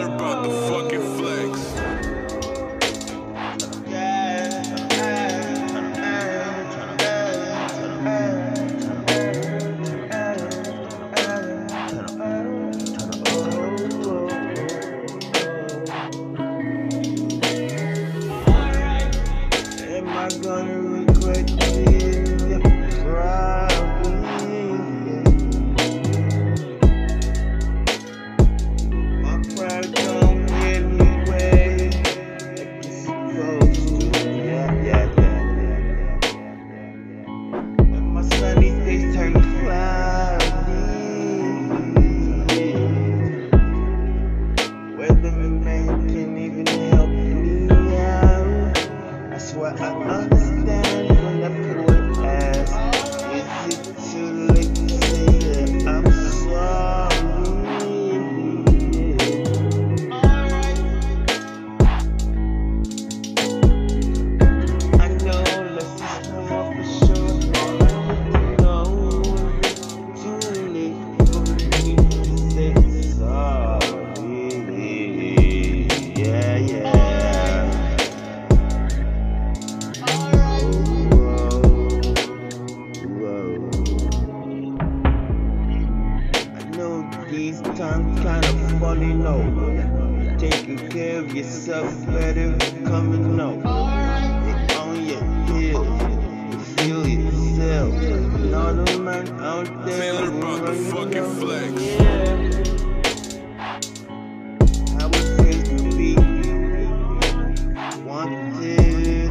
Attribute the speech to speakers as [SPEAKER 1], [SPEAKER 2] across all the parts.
[SPEAKER 1] Baylor about to fucking flex.
[SPEAKER 2] Am I gonna regret it? Probably. My pride don't get in the way like it's supposed to. Yeah. And my sunny days turn cloudy. Weatherman can't even help me out. I swear I understand when that poet asks, is it too late to say that I'm sorry? I know less is more for sure. No, too late for me to say sorry. Yeah. These times kinda funny, no. Taking care of yourself better, coming up. You're on your heels, you feel yourself. And all the man out there,
[SPEAKER 1] Baylor about to fucking flex.
[SPEAKER 2] How it feels to be wanted.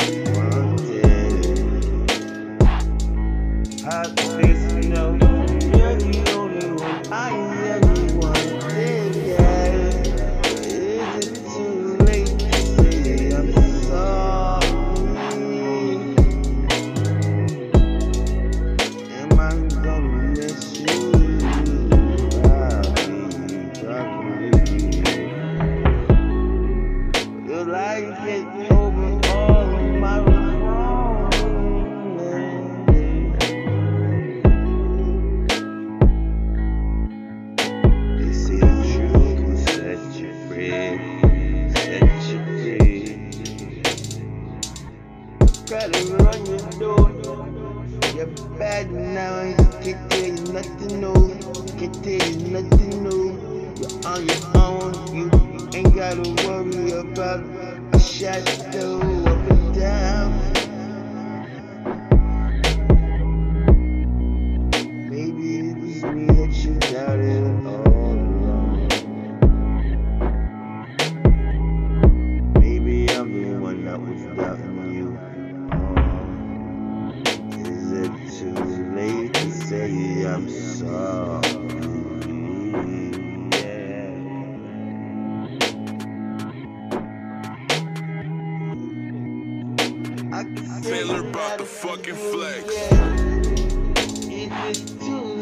[SPEAKER 2] How it feels to know you're the only one I ever wanted. Is it too late to say I'm sorry? Am I gonna miss you? Probably. Will I get over all of my wrongs? They say the truth will set you free, set you free. Gotta run your door. You're bad now, and you can't tell you nothing new. Can't tell you nothing new. You're on your own, you ain't gotta worry about a shadow up and down. Maybe it was me that you doubted all along. Maybe I'm the one that was doubting you. Is it too late to say I'm sorry? I can say
[SPEAKER 1] Baylor about to fucking flex.
[SPEAKER 2] Is it too